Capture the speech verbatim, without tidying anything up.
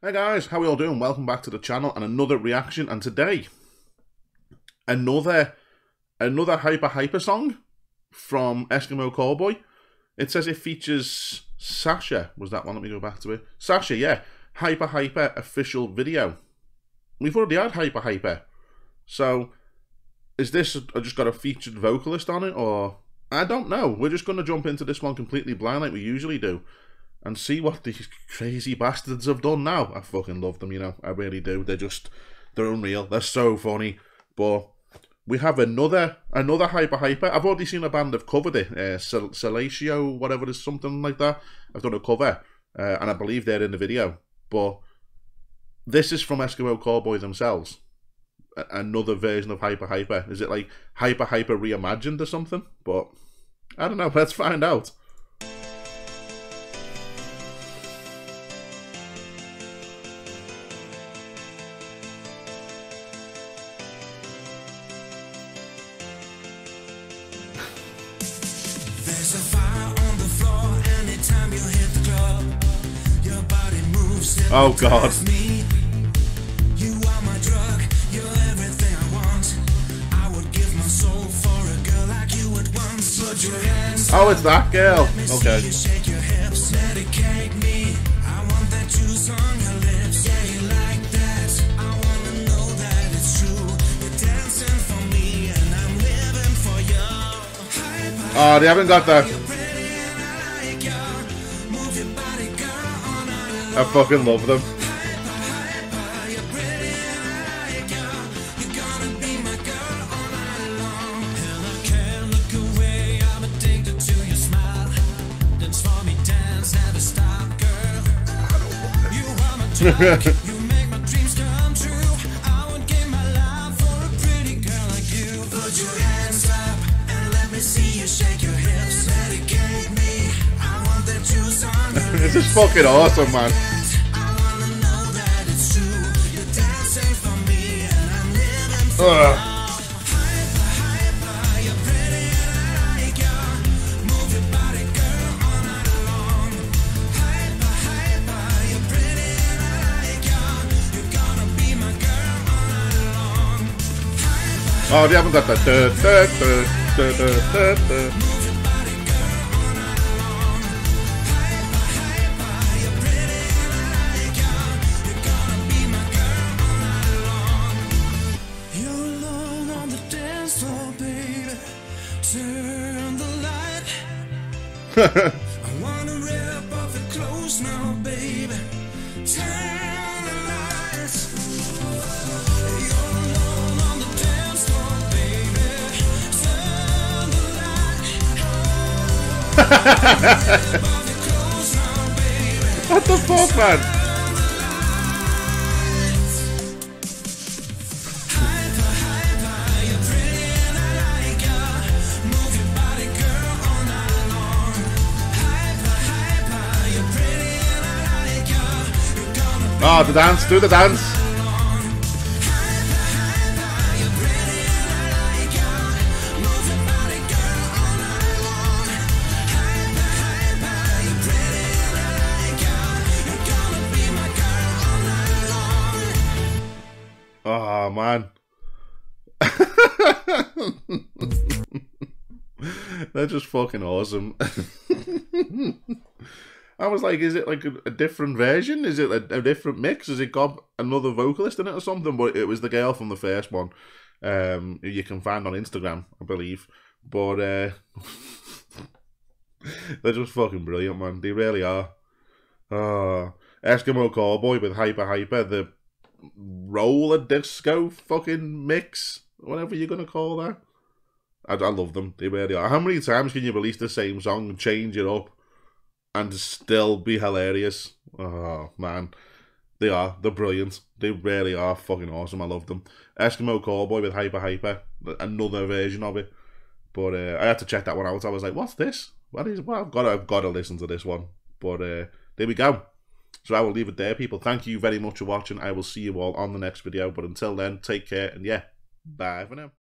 Hey guys, how are we all doing? Welcome back to the channel and another reaction. And today, another another Hypa Hypa song from Eskimo Callboy. It says it features Sasha. Was that one? Let me go back to it. Sasha, yeah. Hypa Hypa official video. We've already had Hypa Hypa. So, is this I just got a featured vocalist on it, or I don't know. We're just going to jump into this one completely blind like we usually do. And see what these crazy bastards have done now. I fucking love them, you know. I really do. They're just, they're unreal. They're so funny. But we have another, another Hypa Hypa. I've already seen a band have covered it. Uh, Sasha, whatever it is, something like that. I've done a cover. Uh, and I believe they're in the video. But this is from Eskimo Callboy themselves. A another version of Hypa Hypa. Is it like Hypa Hypa reimagined or something? But I don't know. Let's find out. There's a fire on the floor anytime you hit the club. Your body moves. Oh God. Me. You are my drug. You're everything I want. I would give my soul for a girl like you at once. Put your hands. Oh, it's that girl. Okay. You shake your hips. Medicate me. I want that juice on your lips. Yeah, you like that. I wanna know that it's true. You're dancing for me and I'm living for you. Oh, they haven't got that. I fucking love them. You make my dreams come true. I would give my life for a pretty girl like you. Put your hands up and let me see you shake your hips. Medicate me. I want that juice on your This is fucking awesome, man. I wanna know that it's true. You're dancing for me and I'm living for Ugh. you. Hypa, hypa, you're pretty and I like you. Move your body, girl, all night long. Hypa, hypa, you're pretty and I like you. You're gonna be my girl all night long. Hypa, Oh, they haven't got that. Duh, duh, duh, duh, duh, duh, duh. move your body, girl, all night long. Hypa, hypa, you're pretty and I like you. You're gonna be my girl all night long. You're alone on the dance floor, baby. Turn the light. I wanna rip off your clothes now, baby. Turn the lights. You're alone on the dance floor, baby. Turn the light. Rip off your clothes now, baby. What the fuck, man? Hypa, hypa, you're pretty and I like ya. Move your body, girl, all night long. Hypa, hypa, you're pretty and I like ya. You're gonna be Oh, the dance. Do the dance. long. Hypa, hypa, you're pretty and I like ya. Move your body, girl, all night long. Hypa, hypa, you're pretty and I like ya. You're gonna be my girl all night long. Oh, man. They're just fucking awesome. I was like, is it like a, a different version? Is it a, a different mix? Has it got another vocalist in it or something? But it was the girl from the first one, um, who you can find on Instagram, I believe. But uh, they're just fucking brilliant, man. They really are. Oh, Eskimo Callboy with Hypa Hypa, the roller disco fucking mix, whatever you're gonna call that. I, I love them. They really are. How many times can you release the same song and change it up and still be hilarious? Oh man, they are. They're brilliant. They really are fucking awesome. I love them. Eskimo Callboy with Hypa Hypa, another version of it. But uh, I had to check that one out. I was like, what's this? What is? Well, I've got to, I've got to listen to this one. But uh, there we go. So I will leave it there, people. Thank you very much for watching. I will see you all on the next video. But until then, take care. And yeah, bye for now.